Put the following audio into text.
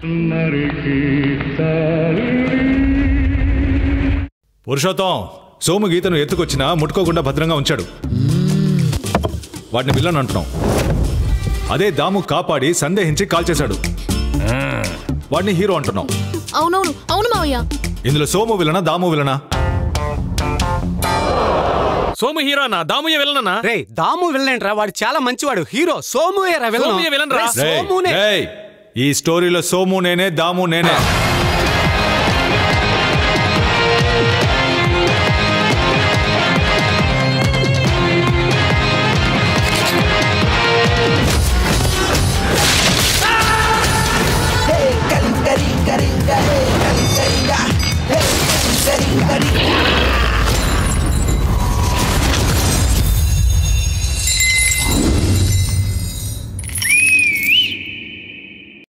పురుషోత్తం, సోము గీతను ఎత్తుకొచ్చినా ముట్టుకోకుండా భద్రంగా ఉంచాడు. వాడిని విలన్ అంటున్నాం. అదే దాము కాపాడి సందేహించి కాల్ చేశాడు. వాడిని హీరో అంటున్నాం. అవునవును, అవును మావయ్య. ఇందులో సోము విలనా దాము విలనా? సోము హీరోనా దాముయ్య విలనా? రే దాము విలన్ రా, వాడు చాలా మంచివాడు. హీరో సోము విలన్ రా. ఈ స్టోరీలో సోము నేనే, దాము నేనే.